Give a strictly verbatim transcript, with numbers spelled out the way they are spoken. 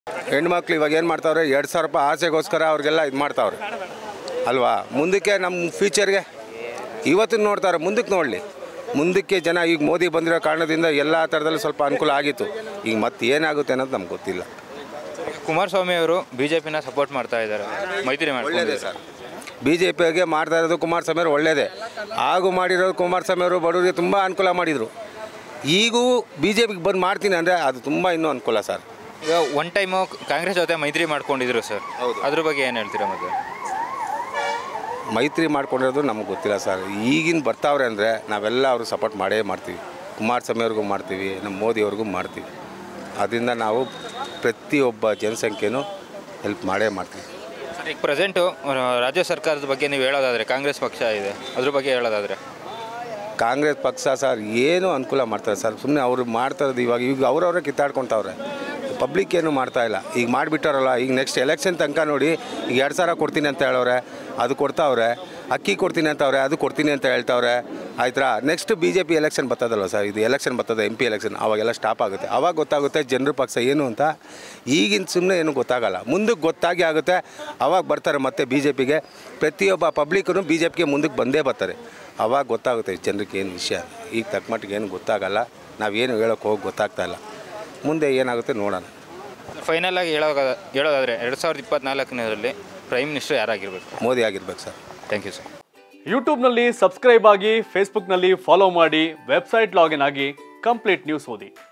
ಹೆಣ್ಮಕ್ಳು ಇವಾಗ ಏನು ಮಾಡ್ತಾವ್ರೆ, ಎರಡು ಸಾವಿರ ರೂಪಾಯಿ ಆಸೆಗೋಸ್ಕರ ಅವ್ರಿಗೆಲ್ಲ ಇದು ಮಾಡ್ತಾವ್ರೆ ಅಲ್ವಾ. ಮುಂದಕ್ಕೆ ನಮ್ಮ ಫ್ಯೂಚರ್ಗೆ ಇವತ್ತು ನೋಡ್ತಾರೆ, ಮುಂದಕ್ಕೆ ನೋಡಲಿ. ಮುಂದಕ್ಕೆ ಜನ ಈಗ ಮೋದಿ ಬಂದಿರೋ ಕಾರಣದಿಂದ ಎಲ್ಲ ಥರದಲ್ಲೂ ಸ್ವಲ್ಪ ಅನುಕೂಲ ಆಗಿತ್ತು. ಈಗ ಮತ್ತೆ ಏನಾಗುತ್ತೆ ಅನ್ನೋದು ನಮ್ಗೆ ಗೊತ್ತಿಲ್ಲ. ಕುಮಾರಸ್ವಾಮಿ ಅವರು ಬಿ ಜೆ ಪಿನ ಸಪೋರ್ಟ್ ಮಾಡ್ತಾ ಇದ್ದಾರೆ, ಮೈತ್ರಿ ಒಳ್ಳೆಯದೇ ಸರ್. ಬಿ ಜೆ ಪಿಗೆ ಮಾಡ್ತಾ ಇರೋದು ಕುಮಾರಸ್ವಾಮಿ ಅವರು ಒಳ್ಳೆಯದೇ. ಹಾಗೂ ಮಾಡಿರೋದು ಕುಮಾರಸ್ವಾಮಿ ಅವರು ಬಡವರಿಗೆ ತುಂಬ ಅನುಕೂಲ ಮಾಡಿದರು. ಈಗೂ ಬಿ ಜೆ ಪಿಗೆ ಬಂದು ಮಾಡ್ತೀನಿ ಅಂದರೆ ಅದು ತುಂಬ ಇನ್ನೂ ಅನುಕೂಲ ಸರ್. ಈಗ ಒನ್ ಟೈಮು ಕಾಂಗ್ರೆಸ್ ಜೊತೆ ಮೈತ್ರಿ ಮಾಡ್ಕೊಂಡಿದ್ರು ಸರ್, ಅದ್ರ ಬಗ್ಗೆ ಏನು ಹೇಳ್ತೀರಾ? ಮತ್ತೆ ಮೈತ್ರಿ ಮಾಡ್ಕೊಂಡಿರೋದು ನಮಗೆ ಗೊತ್ತಿಲ್ಲ ಸರ್. ಈಗಿನ ಬರ್ತಾವ್ರೆ ಅಂದರೆ ನಾವೆಲ್ಲ ಅವರು ಸಪೋರ್ಟ್ ಮಾಡೇ ಮಾಡ್ತೀವಿ. ಕುಮಾರಸ್ವಾಮಿ ಅವ್ರಿಗೂ ಮಾಡ್ತೀವಿ, ನಮ್ಮ ಮೋದಿಯವ್ರಿಗೂ ಮಾಡ್ತೀವಿ. ಅದರಿಂದ ನಾವು ಪ್ರತಿಯೊಬ್ಬ ಜನಸಂಖ್ಯೆನೂ ಹೆಲ್ಪ್ ಮಾಡೇ ಮಾಡ್ತೀವಿ. ಈಗ ಪ್ರೆಸೆಂಟು ರಾಜ್ಯ ಸರ್ಕಾರದ ಬಗ್ಗೆ ನೀವು ಹೇಳೋದಾದರೆ, ಕಾಂಗ್ರೆಸ್ ಪಕ್ಷ ಇದೆ, ಅದ್ರ ಬಗ್ಗೆ ಹೇಳೋದಾದರೆ ಕಾಂಗ್ರೆಸ್ ಪಕ್ಷ ಸರ್ ಏನು ಅನುಕೂಲ ಮಾಡ್ತಾರೆ ಸರ್. ಸುಮ್ಮನೆ ಅವರು ಮಾಡ್ತಾ ಇರೋದು ಇವಾಗ ಈಗ ಅವ್ರವ್ರೆ ಕಿತ್ತಾಡ್ಕೊತಾವ್ರೆ. ಪಬ್ಲಿಕ್ ಏನು ಮಾಡ್ತಾ ಇಲ್ಲ. ಈಗ ಮಾಡಿಬಿಟ್ಟಾರಲ್ಲ, ಈಗ ನೆಕ್ಸ್ಟ್ ಎಲೆಕ್ಷನ್ ತನಕ ನೋಡಿ. ಈಗ ಎರಡು ಸಾವಿರ ಕೊಡ್ತೀನಿ ಅಂತ ಹೇಳೋರೆ, ಅದು ಕೊಡ್ತಾವ್ರೆ. ಅಕ್ಕಿ ಕೊಡ್ತೀನಿ ಅಂತವ್ರೆ, ಅದು ಕೊಡ್ತೀನಿ ಅಂತ ಹೇಳ್ತಾವ್ರೆ. ಆಯ್ತಾ, next B J P election ಬರ್ತದಲ್ವ ಸರ್, ಇದು ಎಲೆಕ್ಷನ್ ಬರ್ತದೆ, ಎಂ ಪಿ ಎಲೆಕ್ಷನ್, ಅವಾಗೆಲ್ಲ ಸ್ಟಾಪ್ ಆಗುತ್ತೆ. ಅವಾಗ ಗೊತ್ತಾಗುತ್ತೆ ಜನರ ಪಕ್ಷ ಏನು ಅಂತ. ಈಗಿನ ಸುಮ್ಮನೆ ಏನು ಗೊತ್ತಾಗಲ್ಲ, ಮುಂದಕ್ಕೆ ಗೊತ್ತಾಗಿ ಆಗುತ್ತೆ. ಅವಾಗ ಬರ್ತಾರೆ ಮತ್ತೆ ಬಿ ಜೆ ಪಿಗೆ. ಪ್ರತಿಯೊಬ್ಬ ಪಬ್ಲಿಕ್ಕೂ ಬಿ ಜೆ ಪಿಗೆ ಮುಂದಕ್ಕೆ ಬಂದೇ ಬರ್ತಾರೆ. ಅವಾಗ ಗೊತ್ತಾಗುತ್ತೆ ಜನರಿಗೆ ಏನು ವಿಷಯ. ಈಗ ತಕ್ಕ ಮಟ್ಟಿಗೆ ಏನು ಗೊತ್ತಾಗಲ್ಲ. ನಾವೇನು ಹೇಳೋಕ್ಕೆ ಹೋಗಿ ಗೊತ್ತಾಗ್ತಾ ಇಲ್ಲ. ಮುಂದೆ ಏನಾಗುತ್ತೆ ನೋಡೋಣ. ಫೈನಲ್ ಆಗಿ ಹೇಳೋ ಹೇಳೋದಾದರೆ ಎರಡು ಸಾವಿರದ ಇಪ್ಪತ್ನಾಲ್ಕನೇದರಲ್ಲಿ ಪ್ರೈಮ್ ಮಿನಿಸ್ಟರ್ ಯಾರಾಗಿರ್ಬೇಕು? ಮೋದಿ ಆಗಿರ್ಬೇಕು ಸರ್. Thank you sir. ಯೂಟ್ಯೂಬ್ನಲ್ಲಿ ಸಬ್ಸ್ಕ್ರೈಬ್ ಆಗಿ, ಫೇಸ್ಬುಕ್ನಲ್ಲಿ ಫಾಲೋ ಮಾಡಿ, ವೆಬ್ಸೈಟ್ ಲಾಗಿನ್ ಆಗಿ ಕಂಪ್ಲೀಟ್ ನ್ಯೂಸ್ ಓದಿ.